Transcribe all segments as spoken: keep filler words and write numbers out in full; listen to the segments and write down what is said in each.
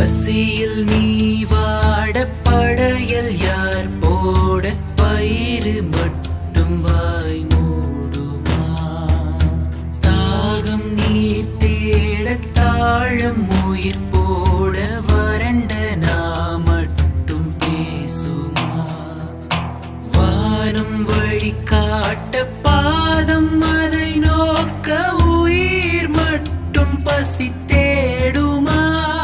பசியில் நீ வாட படையல் யார் போட பயிறு மட்டும் வாய் மூடுமா தாகம் நீர் தேட தாழம் உயிர் போட வறண்ட நான் மட்டும் பேசுமா வானம் வழி காட்ட பாதம் அதை நோக்க உயிர் மட்டும் பசி தேடுமா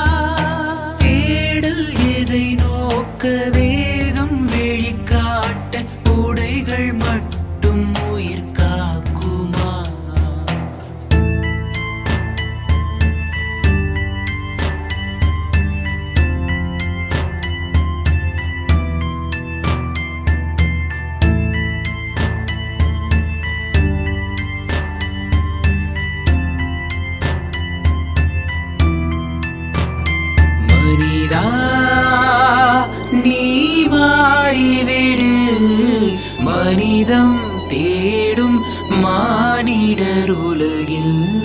தேடல் எதை நோக்க தேகம் வெளி காட்ட உடைகள் மட்டும் உயிர் காக்குமா மனிதா நீ மாறிவிடு மனிதம் தேடும் மானிடர் உலகில்